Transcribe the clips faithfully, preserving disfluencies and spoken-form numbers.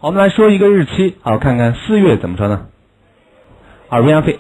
我们来说一个日期，好，看看四月怎么说呢？啊 ，we have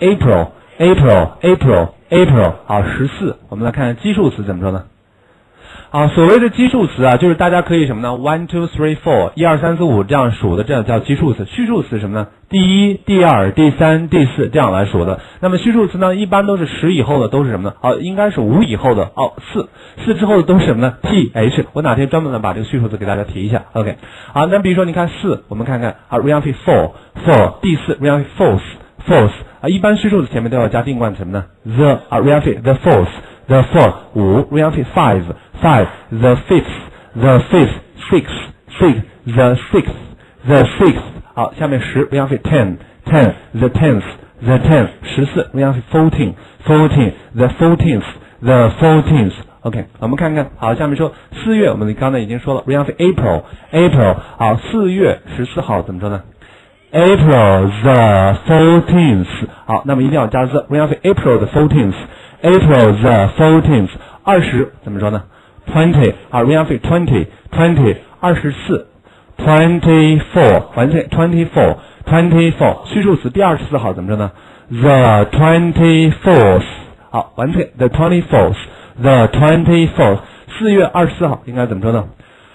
April，April，April，April， 好，十四。我们来看基数词怎么说呢？啊，所谓的基数词啊，就是大家可以什么呢 ？one two three four， 一二三四五这样数的，这样叫基数词。序数词什么呢？第一、第二、第三、第四这样来数的。那么序数词呢，一般都是十以后的都是什么呢？哦，应该是五以后的哦，四四之后的都是什么呢 ？th。我哪天专门的把这个序数词给大家提一下。OK， 好，那比如说你看四，我们看看啊 ，we have four four， 第四 we have fourth fourth 啊，一般序数词前面都要加定冠词什么呢 ？the 啊 we have the fourth the fourth 五 we have five five the fifth the fifth six six the sixth the sixth 好，下面十 we have ten ten the tenth the tenth 十四 we have fourteen fourteen the fourteenth the fourteenth OK， 我们看看，好，下面说四月，我们刚才已经说了 we have April April 好，四月十四号怎么说呢？ April the fourteenth 好，那么一定要加 the we have April the fourteenth April the fourteenth 二十怎么说呢 twenty 好 we have twenty twenty 二十四 twenty four 完成 twenty four twenty four 序数词第二十四号怎么说呢 the twenty fourth 好完成 the twenty fourth the twenty fourth 四月二十四号应该怎么说呢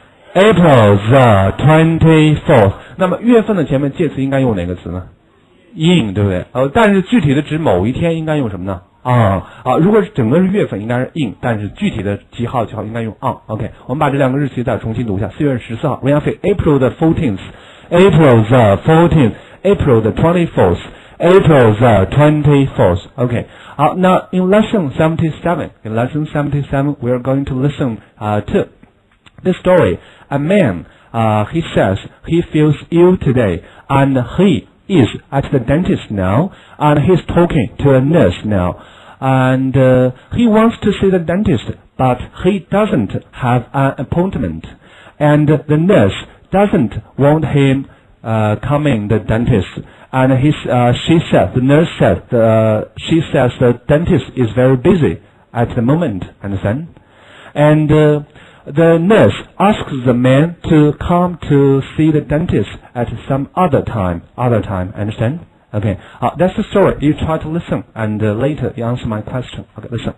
April the twenty fourth 那么月份的前面介词应该用哪个词呢 in 对不对呃，但是具体的指某一天应该用什么呢啊啊！如果是整个是月份，应该是 in， 但是具体的几号几号应该用 on。OK， 我们把这两个日期再重新读一下。四月十四号 ，we have April the fourteenth，April the fourteenth，April the twenty-fourth，April the twenty-fourth。OK， 好，那 in lesson seventy-seven，in lesson seventy-seven，we are going to listen uh, to this story. A man, uh, he says he feels ill today, and he is at the dentist now, and he's talking to a nurse now, and uh, he wants to see the dentist, but he doesn't have an appointment, and the nurse doesn't want him uh, coming the dentist, and he, uh, she said, the nurse said, uh, she says the dentist is very busy at the moment, understand? And uh, the nurse asks the man to come to see the dentist at some other time. Other time, understand? Okay. Uh, that's the story. You try to listen, and uh, later you answer my question. Okay, listen.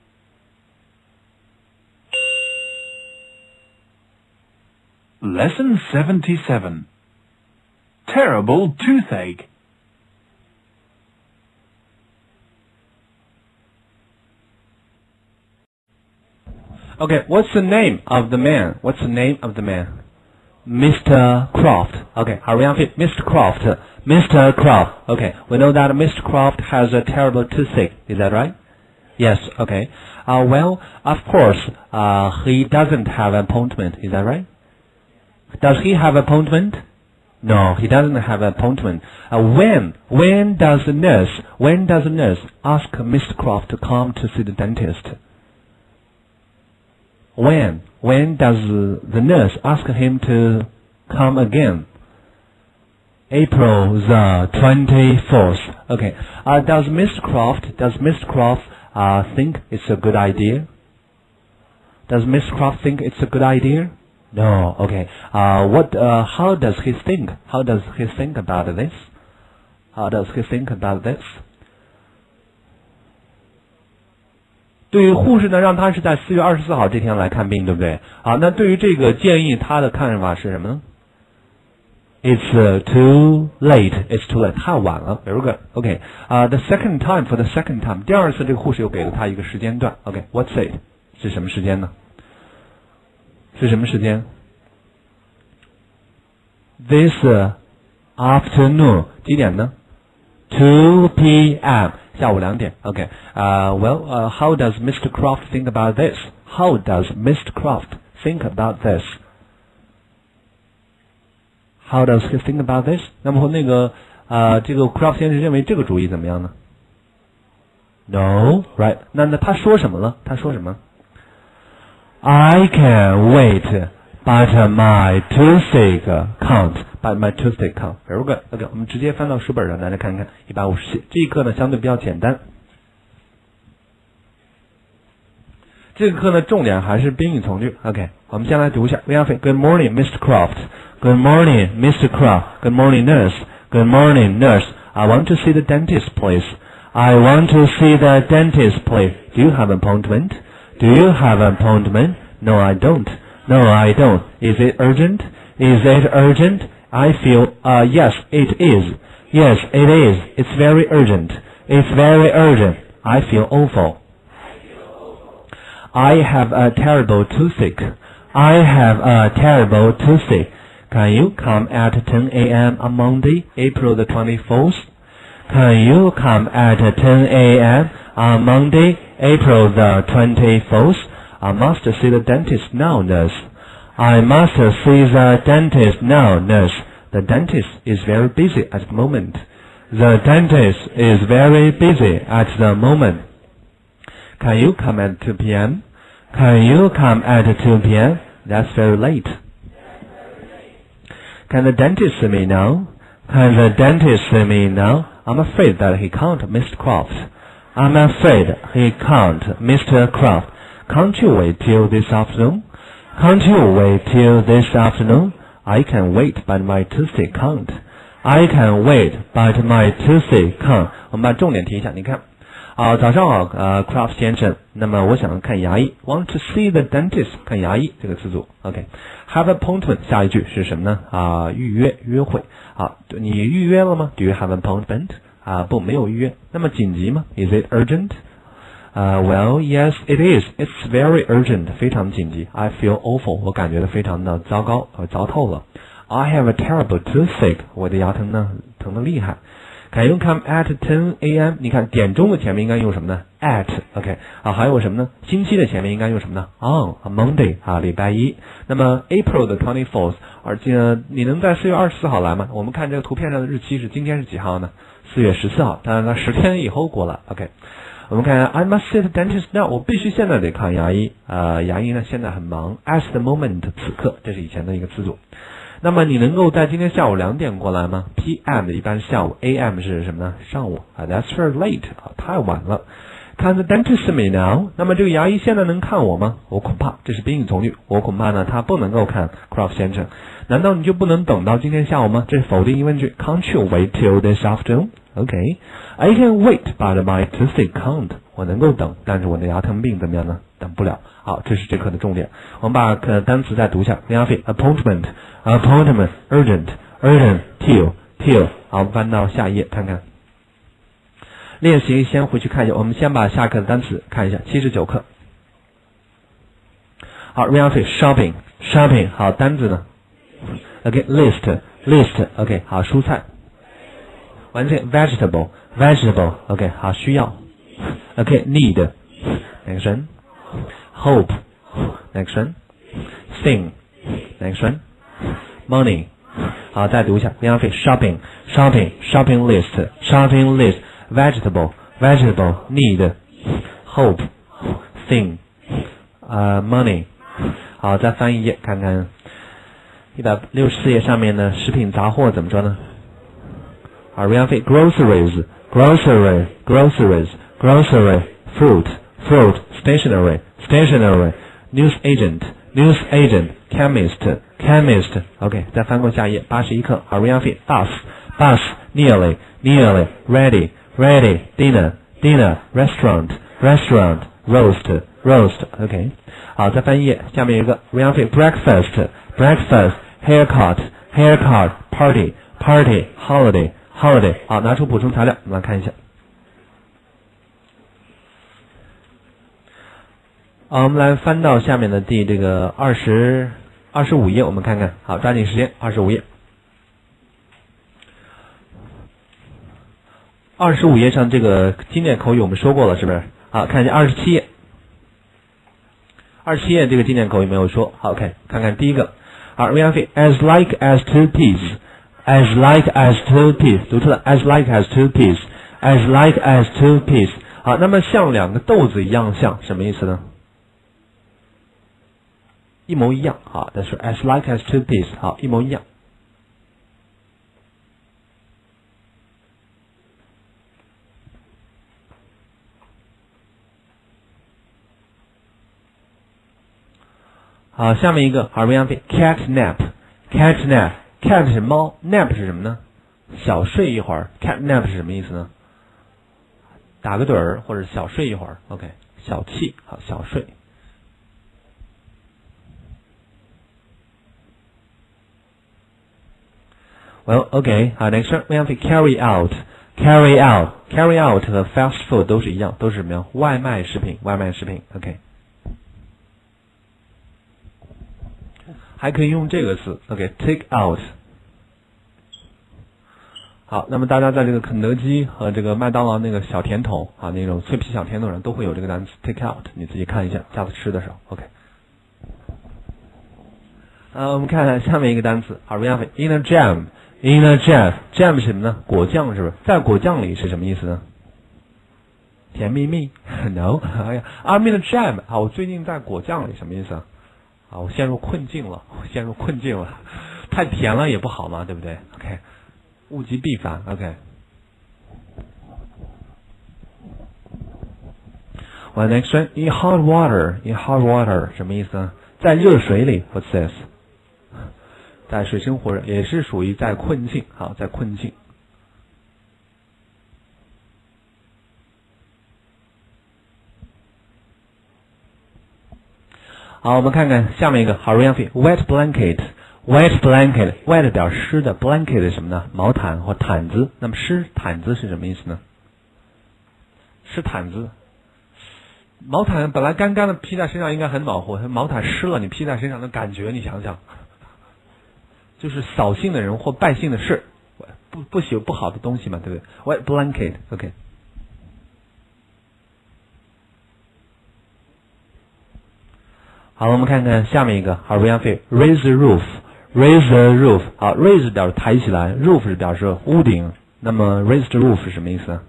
Lesson seventy-seven. Terrible toothache. Okay, what's the name of the man? What's the name of the man? Mister Croft. Okay, are we on it? Mister Croft. Mister Croft. Okay, we know that Mister Croft has a terrible toothache. Is that right? Yes, okay. Uh, well, of course, uh, he doesn't have an appointment. Is that right? Does he have an appointment? No, he doesn't have an appointment. Uh, when? When does the nurse, when does the nurse ask Mister Croft to come to see the dentist? When? When does the nurse ask him to come again? April the twenty-fourth. Okay. Uh, does Mister Croft, does Mister Croft uh, think it's a good idea? Does Mister Croft think it's a good idea? No. Okay. Uh, what? Uh, how does he think? How does he think about this? How does he think about this? 对于护士呢，让他是在四月二十四号这天来看病，对不对？好，那对于这个建议，他的看法是什么呢 ？It's、uh, too late. It's too late. 太晚了。Very good. OK. 啊、uh, ，the second time for the second time. 第二次，这个护士又给了他一个时间段。OK. What's it? 是什么时间呢？是什么时间 ？This、uh, afternoon. 几点呢 ？two p m下午两点 ，OK， 呃、uh, ，Well， 呃、uh, ，How does Mister Croft think about this? How does Mister Croft think about this? How does he think about this? 那么那个呃，这个 Croft 先生认为这个主意怎么样呢 ？No, right？ 那那他说什么了？他说什么 ？I can wait, but my toothache can't. But my toothache can't. Very good. OK， 我们直接翻到书本上，大家看一看一百五十七。这一课呢相对比较简单。这个课呢重点还是宾语从句。OK， 我们先来读一下。We have Good morning, Mister Croft. Good morning, Mister Croft. Good morning, nurse. Good morning, nurse. I want to see the dentist, please. I want to see the dentist, please. Do you have an appointment? Do you have an appointment? No, I don't. No, I don't. Is it urgent? Is it urgent? I feel, uh, yes, it is. Yes, it is. It's very urgent. It's very urgent. I feel awful. I have a terrible toothache. I have a terrible toothache. Can you come at ten a m on Monday, April the twenty-fourth? Can you come at ten a m on Monday, April the twenty-fourth? I must see the dentist now, nurse. I must see the dentist now, nurse. The dentist is very busy at the moment. The dentist is very busy at the moment. Can you come at two p m? Can you come at two p m? That's very late. Can the dentist see me now? Can the dentist see me now? I'm afraid that he can't, Mister Croft. I'm afraid he can't, Mister Croft. Can't you wait till this afternoon? Can't you wait till this afternoon? I can wait, but my toothache can't. I can wait, but my toothache can't. 我们把重点提一下，你看，啊，早上好，呃 ，Croft 先生，那么我想看牙医 ，want to see the dentist， 看牙医这个词组 ，OK。Have appointment， 下一句是什么呢？啊，预约约会，好，你预约了吗 ？Do you have an appointment？ 啊，不，没有预约。那么紧急吗 ？Is it urgent？ 呃、uh, ，Well, yes, it is. It's very urgent， 非常紧急。I feel awful， 我感觉到非常的糟糕，呃，糟透了。I have a terrible toothache， 我的牙疼呢，疼得厉害。Can you come at ten a m？ 你看点钟的前面应该用什么呢 ？At，OK， 啊，还有什么呢？星期的前面应该用什么呢 ？On， Monday， 啊，礼拜一。那么 April 的 twenty-fourth， 而且你能在四月二十四号来吗？我们看这个图片上的日期是今天是几号呢？四月十四号，当然了，十天以后过了 ，OK。我们看 I must see the dentist now， 我必须现在得看牙医。呃，牙医呢现在很忙 ，at the moment， 此刻，这是以前的一个词组。那么你能够在今天下午两点过来吗 ？P M 一般是下午 ，A M 是什么呢？上午啊 ，That's very late 啊，太晚了。Can the dentist see me now？ 那么这个牙医现在能看我吗？我恐怕这是宾语从句，我恐怕呢他不能够看 Croft 先生。难道你就不能等到今天下午吗？这是否定疑问句 ，Can't you wait till this afternoon？OK，I can wait, but my toothache can't。我能够等，但是我的牙疼病怎么样呢？等不了。好，这是这课的重点。我们把呃单词再读一下。林亚飞 appointment appointment urgent urgent till till。好，我们翻到下一页看看。练习先回去看一下，我们先把下课的单词看一下。七十九课。好，林亚飞 shopping shopping。好，单子呢 ？OK list list OK 好，蔬菜。完成 vegetable vegetable OK 好，需要。OK need next one hope next one sing next one money 好，再读一下林阳飞 shopping shopping shopping list shopping list vegetable vegetable need hope sing 呃、uh, money 好，再翻一页看看一百六十四页上面的食品杂货怎么说呢？好，林阳飞 groceries grocery groceries grocery, fruit, fruit, stationery, stationery, news agent, news agent, chemist, chemist. OK， 再翻过下一页，八十一课 ，Ariana Fit, bus, bus, nearly, nearly, ready, ready, dinner, dinner, restaurant, restaurant, roast, roast. OK， 好，再翻一页，下面有一个 Ariana Fit, breakfast, breakfast, haircut, haircut, party, party, holiday, holiday. 好，拿出补充材料，我们来看一下。好，我们来翻到下面的第这个二十二十五页，我们看看。好，抓紧时间，二十五页。二十五页上这个经典口语我们说过了，是不是？好，看一下二十七页。二十七页这个经典口语没有说。好 ，OK， 看看第一个。好 ，Ryan Fee as like as two peas，as like as two peas， 读出来 as like as two peas，as like as two peas。好，那么像两个豆子一样像，什么意思呢？一模一样，好，但是 as like as two peas， 好，一模一样。好，下面一个 ，Harvey Cat nap Cat nap，cat 是猫 ，nap 是什么呢？小睡一会儿。Cat nap 是什么意思呢？打个盹儿或者小睡一会儿。OK， 小憩，好，小睡。Well, OK， 好 ，next one we have to carry out，carry out，carry out 和 fast food 都是一样，都是什么呀？外卖食品，外卖食品。OK， 还可以用这个词 ，OK，take out。好，那么大家在这个肯德基和这个麦当劳那个小甜筒啊，那种脆皮小甜筒上都会有这个单词 take out， 你自己看一下，下次吃的时候 ，OK。呃，我们看看下面一个单词，好 ，we have in a jam。In a jam，jam 是什么呢？果酱是不是？在果酱里是什么意思呢？甜蜜蜜 ？No， 哎呀 ，I'm in a jam 啊！我最近在果酱里，什么意思啊？啊，我陷入困境了，我陷入困境了，太甜了也不好嘛，对不对 ？OK， 物极必反 ，OK。Well, next one, in hot water, in hot water 什么意思呢？在热水里 ，What's this？在水深火热也是属于在困境，好，在困境。好，我们看看下面一个 hurry up wet blanket，wet blanket，wet 表示湿的 ，blanket 是什么呢？毛毯或毯子。那么湿毯子是什么意思呢？湿毯子，毛毯本来干干的披在身上应该很暖和，毛毯湿了你披在身上的感觉，你想想。就是扫兴的人或败兴的事，不不喜不好的东西嘛，对不对 ？Wet blanket，OK、okay。好，我们看看下面一个，好 ，we have raise the roof，raise the roof， 好 ，raise 表示抬起来 ，roof 是表示屋顶，那么 raise the roof 是什么意思呢？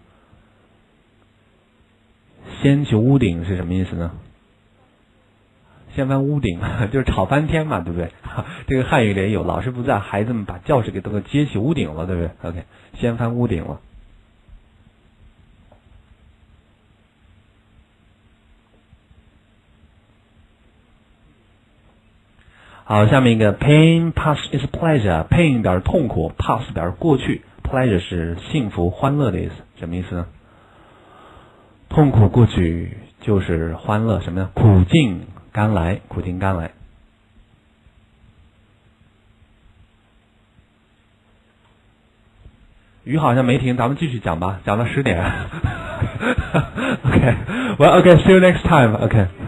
掀起屋顶是什么意思呢？掀翻屋顶就是吵翻天嘛，对不对？这个汉语里也有，老师不在，孩子们把教室给都给接起屋顶了，对不对 ？OK， 掀翻屋顶了。好，下面一个 pain past is pleasure，pain 表示痛苦 ，past 表示过去 ，pleasure 是幸福欢乐的意思，什么意思呢？痛苦过去就是欢乐，什么呢？苦尽甘来，苦尽甘来。雨好像没停，咱们继续讲吧，讲到十点。OK， well, OK, see you next time. OK.